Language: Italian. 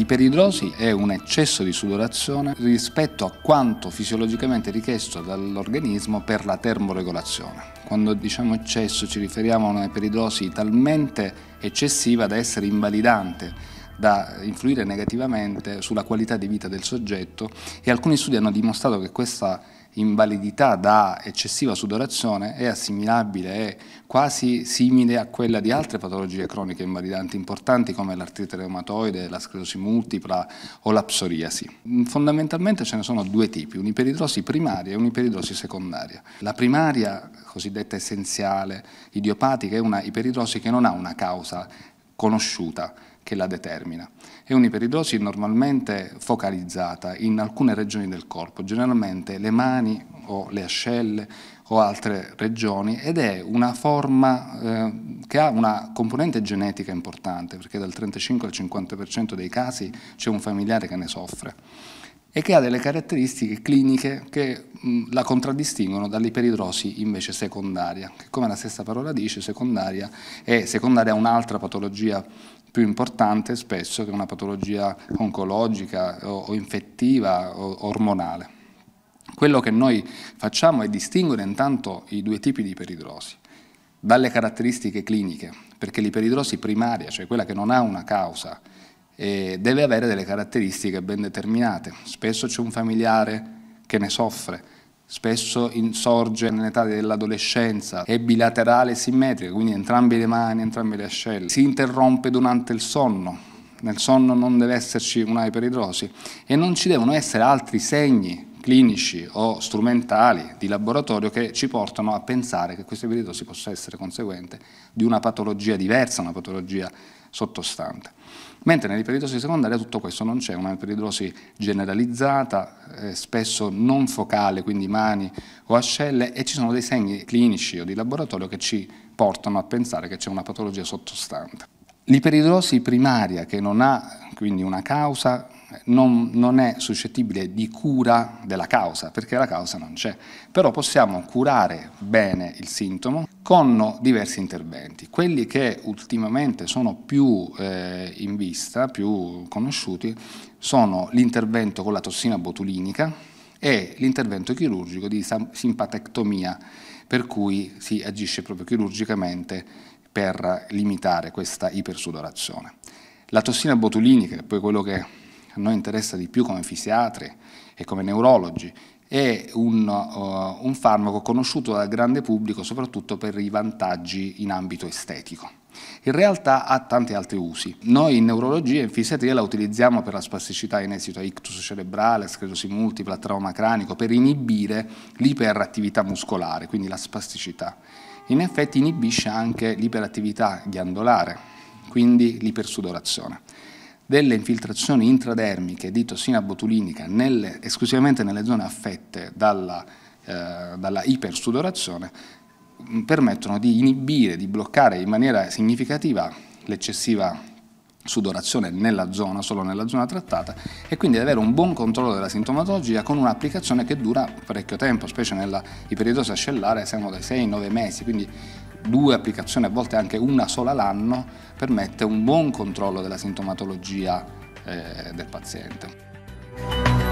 L'iperidrosi è un eccesso di sudorazione rispetto a quanto fisiologicamente richiesto dall'organismo per la termoregolazione. Quando diciamo eccesso ci riferiamo a un'iperidrosi talmente eccessiva da essere invalidante, da influire negativamente sulla qualità di vita del soggetto, e alcuni studi hanno dimostrato che questa invalidità da eccessiva sudorazione è assimilabile, è quasi simile a quella di altre patologie croniche invalidanti importanti come l'artrite reumatoide, la sclerosi multipla o la psoriasi. Fondamentalmente ce ne sono due tipi, un'iperidrosi primaria e un'iperidrosi secondaria. La primaria, cosiddetta essenziale, idiopatica, è una iperidrosi che non ha una causa conosciuta che la determina. È un'iperidrosi normalmente focalizzata in alcune regioni del corpo, generalmente le mani o le ascelle o altre regioni, ed è una forma che ha una componente genetica importante, perché dal 35 al 50% dei casi c'è un familiare che ne soffre, e che ha delle caratteristiche cliniche che la contraddistinguono dall'iperidrosi invece secondaria, che come la stessa parola dice, secondaria a un'altra patologia più importante spesso, che è una patologia oncologica o infettiva o ormonale. Quello che noi facciamo è distinguere intanto i due tipi di iperidrosi dalle caratteristiche cliniche, perché l'iperidrosi primaria, cioè quella che non ha una causa, deve avere delle caratteristiche ben determinate. Spesso c'è un familiare che ne soffre, spesso insorge nell'età dell'adolescenza, è bilaterale e simmetrica, quindi entrambe le mani, entrambe le ascelle, si interrompe durante il sonno, nel sonno non deve esserci una iperidrosi e non ci devono essere altri segni clinici o strumentali di laboratorio che ci portano a pensare che questa iperidrosi possa essere conseguente di una patologia diversa, una patologia sottostante. Mentre nell'iperidrosi secondaria tutto questo non c'è, una iperidrosi generalizzata, spesso non focale, quindi mani o ascelle, e ci sono dei segni clinici o di laboratorio che ci portano a pensare che c'è una patologia sottostante. L'iperidrosi primaria, che non ha quindi una causa, non è suscettibile di cura della causa, perché la causa non c'è, però possiamo curare bene il sintomo con diversi interventi. Quelli che ultimamente sono più in vista, più conosciuti, sono l'intervento con la tossina botulinica e l'intervento chirurgico di simpatectomia, per cui si agisce proprio chirurgicamente per limitare questa ipersudorazione. La tossina botulinica, che poi quello che a noi interessa di più come fisiatri e come neurologi, è un farmaco conosciuto dal grande pubblico soprattutto per i vantaggi in ambito estetico. In realtà ha tanti altri usi. Noi in neurologia e in fisiatria la utilizziamo per la spasticità in esito a ictus cerebrale, sclerosi multipla, trauma cranico, per inibire l'iperattività muscolare, quindi la spasticità. In effetti inibisce anche l'iperattività ghiandolare, quindi l'ipersudorazione. Delle infiltrazioni intradermiche di tossina botulinica esclusivamente nelle zone affette dalla ipersudorazione permettono di inibire, di bloccare in maniera significativa l'eccessiva sudorazione nella zona, solo nella zona trattata, e quindi di avere un buon controllo della sintomatologia con un'applicazione che dura parecchio tempo, specie nella iperidrosi ascellare siamo dai 6 ai 9 mesi, quindi 2 applicazioni, a volte anche una sola l'anno, permette un buon controllo della sintomatologia del paziente.